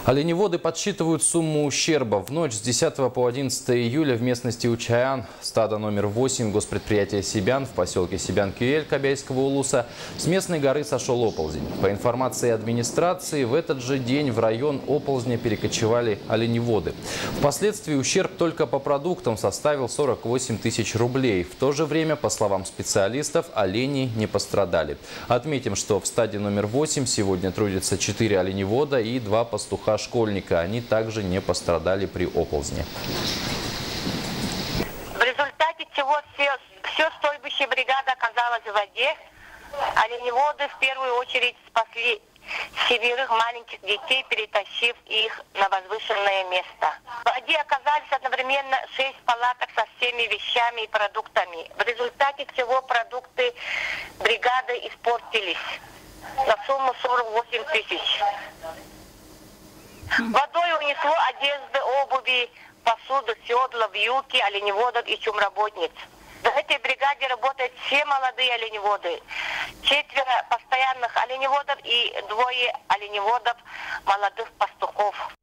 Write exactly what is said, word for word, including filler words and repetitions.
Оленеводы подсчитывают сумму ущерба. В ночь с десятого по одиннадцатое июля в местности Учаян, стадо номер восемь госпредприятия Сибян в поселке Сибян-Кюэль Кобяйского улуса, с местной горы сошел оползень. По информации администрации, в этот же день в район оползня перекочевали оленеводы. Впоследствии ущерб только по продуктам составил сорок восемь тысяч рублей. В то же время, по словам специалистов, олени не пострадали. Отметим, что в стаде номер восемь сегодня трудятся четыре оленевода и два пастуха школьника. Они также не пострадали при оползне. В результате чего все, все стойбище бригады оказалось в воде. Оленеводы в первую очередь спасли семерых маленьких детей, перетащив их на возвышенное место. В воде оказались одновременно шесть палаток со всеми вещами и продуктами. В результате чего продукты бригады испортились на сумму сорок восемь тысяч. Водой унесло одежды, обуви, посуду, седла, вьюки, оленеводов и чумработниц. В этой бригаде работают все молодые оленеводы. Четверо постоянных оленеводов и двое оленеводов молодых пастухов.